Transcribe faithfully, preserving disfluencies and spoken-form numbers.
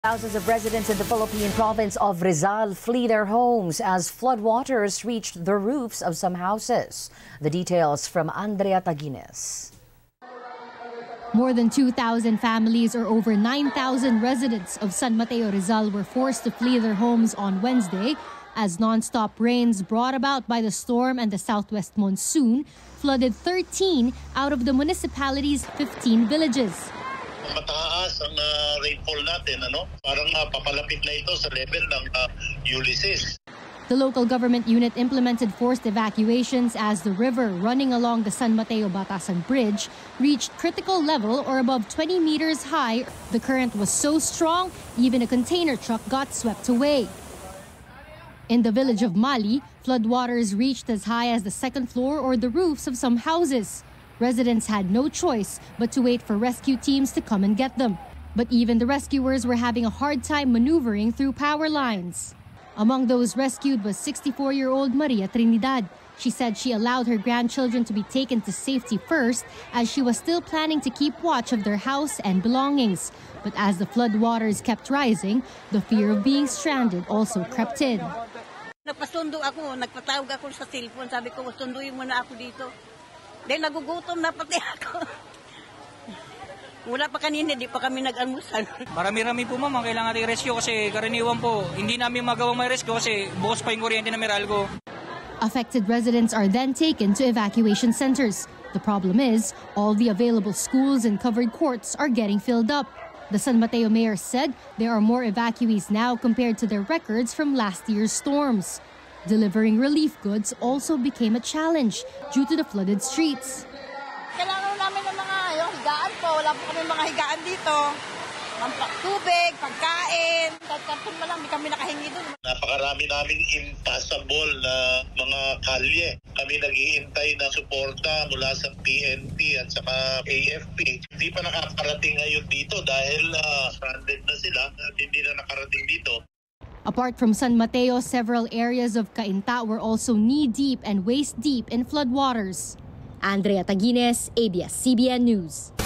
Thousands of residents in the Philippine province of Rizal flee their homes as floodwaters reached the roofs of some houses. The details from Andrea Taguines. More than two thousand families or over nine thousand residents of San Mateo, Rizal were forced to flee their homes on Wednesday as non-stop rains brought about by the storm and the southwest monsoon flooded thirteen out of the municipality's fifteen villages. Mataas ang uh, rainfall natin, ano? Parang uh, papalapit na ito sa level ng uh, Ulysses. The local government unit implemented forced evacuations as the river running along the San Mateo-Batasan Bridge reached critical level or above twenty meters high. The current was so strong, even a container truck got swept away. In the village of Mali, floodwaters reached as high as the second floor or the roofs of some houses. Residents had no choice but to wait for rescue teams to come and get them. But even the rescuers were having a hard time maneuvering through power lines. Among those rescued was sixty-four-year-old Maria Trinidad. She said she allowed her grandchildren to be taken to safety first as she was still planning to keep watch of their house and belongings. But as the floodwaters kept rising, the fear of being stranded also crept in. Nagpasundo ako, nagpatawag ako sa cellphone, sabi ko, sunduin mo na ako dito. Dahil nagugutom na pati ako. Wala pa kanina, di pa kami nag-almusal. Marami-rami po ma'am, kailangan natin rescue kasi karaniwan po, hindi namin magawang may rescue kasi bukas pa yung kuryente na Meralco. Affected residents are then taken to evacuation centers. The problem is, all the available schools and covered courts are getting filled up. The San Mateo mayor said there are more evacuees now compared to their records from last year's storms. Delivering relief goods also became a challenge due to the flooded streets. Kailangan namin ng mga yung higaan po. Wala po kami mga higaan dito. Tubig, pagkain. Karton mo lang, hindi kami nakahingi doon. Napakarami naming impassable na mga kalye. Kami naghihintay ng suporta mula sa P N P at saka A F P. Hindi pa nakakarating ngayon dito dahil uh, stranded na sila at hindi na nakarating dito. Apart from San Mateo, several areas of Cainta were also knee-deep and waist-deep in floodwaters. Andrea Taguines, A B S C B N News.